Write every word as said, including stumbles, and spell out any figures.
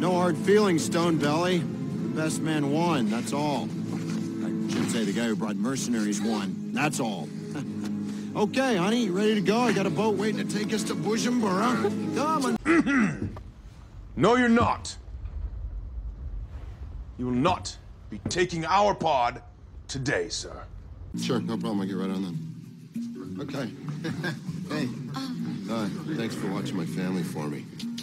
No hard feelings, Stone Belly. The best man won, that's all. I should say the guy who brought mercenaries won, that's all. Okay, honey, you ready to go? I got a boat waiting to take us to Bujumbura. Come on. No, you're not. You will not be taking our pod today, sir. Sure, no problem. I'll get right on that. Okay. Hey. Uh, thanks for watching my family for me.